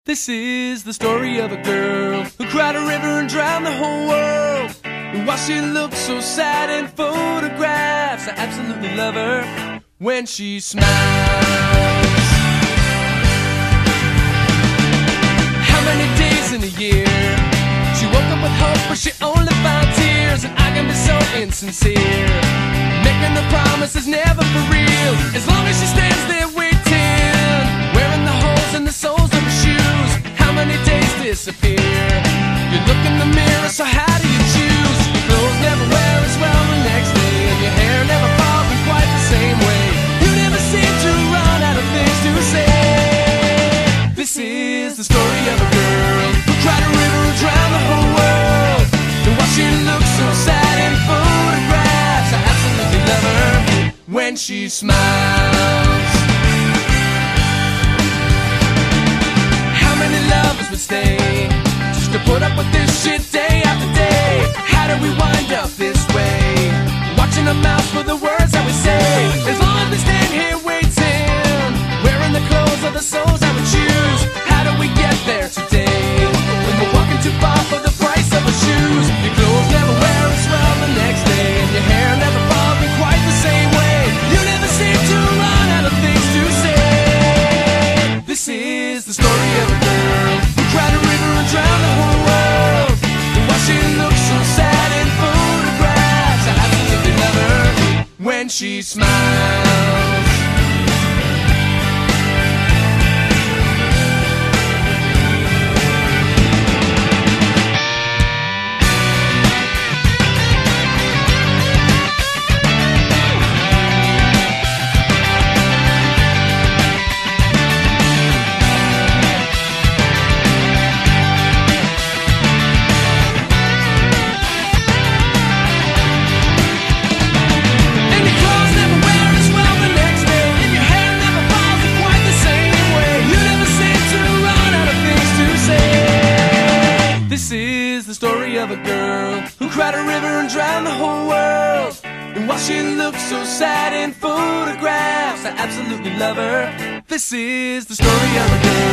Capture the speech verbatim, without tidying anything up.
This is the story of a girl who cried a river and drowned the whole world. And while she looks so sad in photographs, I absolutely love her when she smiles. How many days in a year she woke up with hope, but she only found tears? And I can be so insincere, making the promises never for real. As long as she stands there waiting, wearing the holes in the soles of her shoes. How many days disappear? You look in the mirror, so how do you choose? Your clothes never wear as well the next day, and your hair never falls in quite the same way. You never seem to run out of things to say. This is the story of a girl who cried a river and drowned the whole world. And while she looks so sad in photographs, I absolutely love her when she smiles. How many lovers would stay just to put up with this shit day after day? How do we wind up this way, watching our mouths for the words that we say? As long as we stand here waiting, wearing the clothes of the souls that we choose. How do we get there today when we're walking too far for the price of our shoes? Your clothes never wear as well the next day, and your hair never falls in quite the same way. You never seem to run out of things to say. This is the story of a girl who cried a river and drowned the whole world. And while she looks so sad in photographs, I absolutely love her when she smiles. This is the story of a girl who cried a river and drowned the whole world. And while she looks so sad in photographs, I absolutely love her. This is the story of a girl